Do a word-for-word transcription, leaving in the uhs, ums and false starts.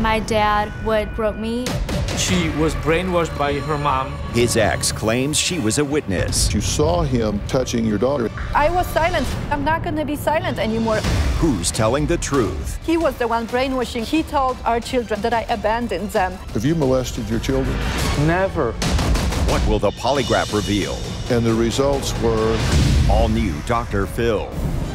My dad would grope me. She was brainwashed by her mom. His ex claims she was a witness. You saw him touching your daughter. I was silent. I'm not going to be silent anymore. Who's telling the truth? He was the one brainwashing. He told our children that I abandoned them. Have you molested your children? Never. What will the polygraph reveal? And the results were... All new Doctor Phil.